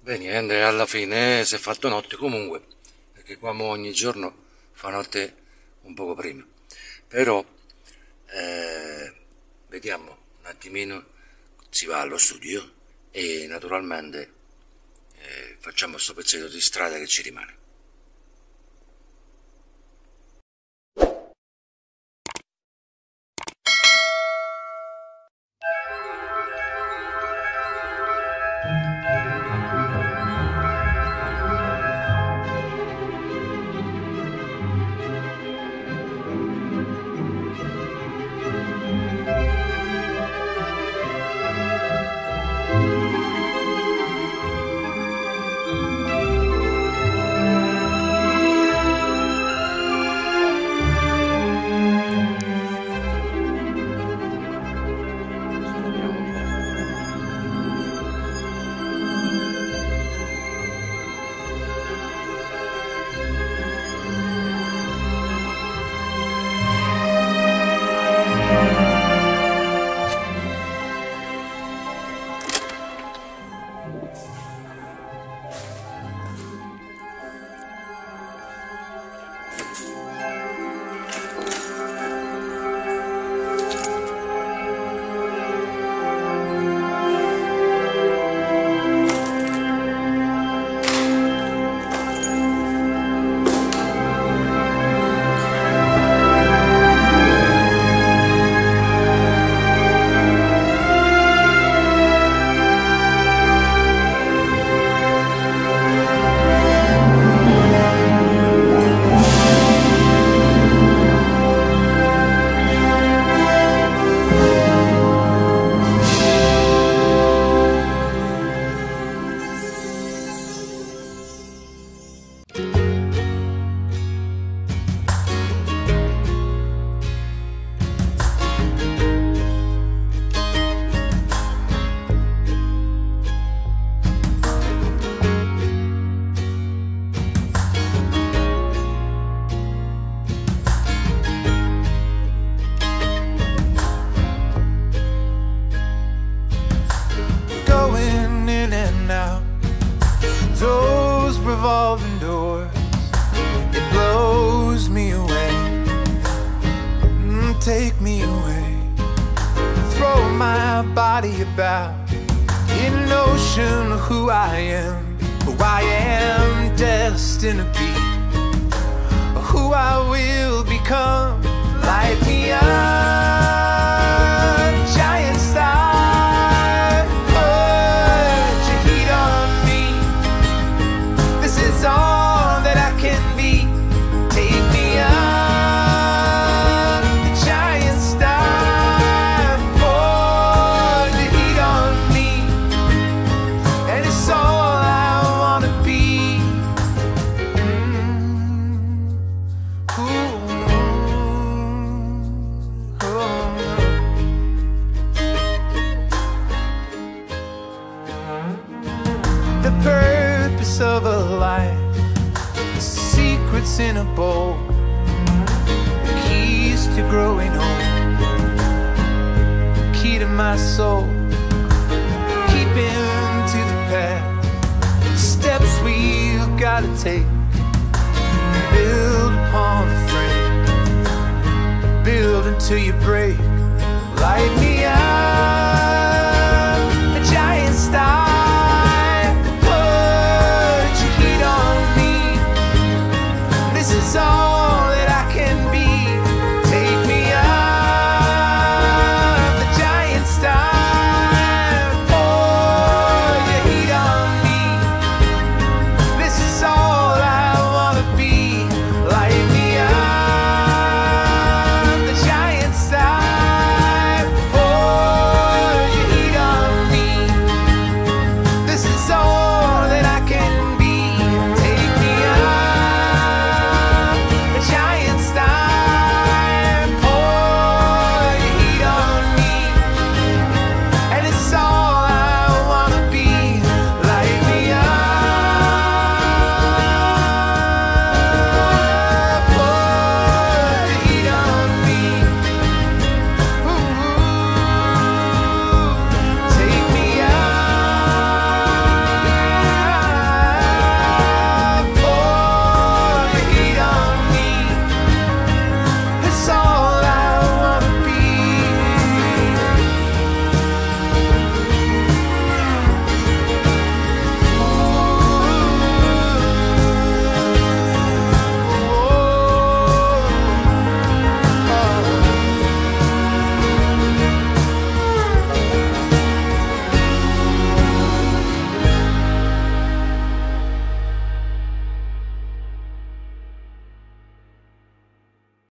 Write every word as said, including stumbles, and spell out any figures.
Beh, niente, alla fine si è fatto notte comunque, perché qua mo ogni giorno fa notte un poco prima. Però, eh, vediamo un attimino, si va allo studio e naturalmente eh, facciamo questo pezzetto di strada che ci rimane. Revolving doors, it blows me away. Mm, take me away. Throw my body about in an ocean of who I am, who I am destined to be, who I will become. Light me up, giant star, put your heat on me. This is all that I can be. Take me up, giant star, pour the heat on me, and it's all I wanna be. Mm. Ooh. The purpose of a life, the secrets in a bowl, the keys to growing old, the key to my soul. Keeping to the path, the steps we've gotta take, build upon the frame, build until you break.